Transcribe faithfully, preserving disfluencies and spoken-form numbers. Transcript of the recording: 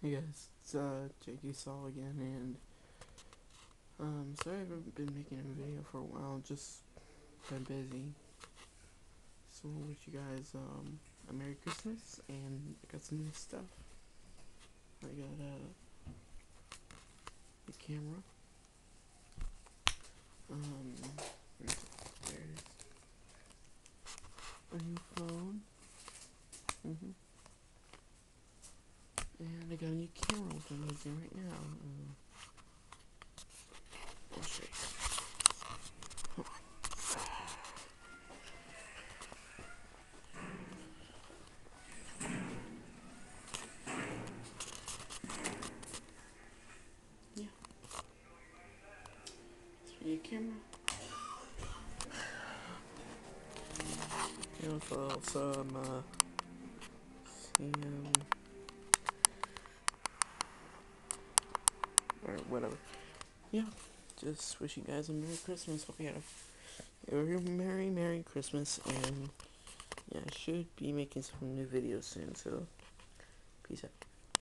Hey guys, it's uh, jtsaul again, and um, sorry I haven't been making a video for a while, just been busy. So I wish you guys um, a Merry Christmas, and I got some new stuff. I got uh, the camera, um, there's a new phone, mm-hmm. and I got a new camera which I'm using right now. Uh, I'll show you. Yeah, it's a new camera. You know, for some uh, Sam or whatever. Yeah, just wish you guys a Merry Christmas. Hope you had a, a Merry, Merry Christmas, and yeah, I should be making some new videos soon, so peace out.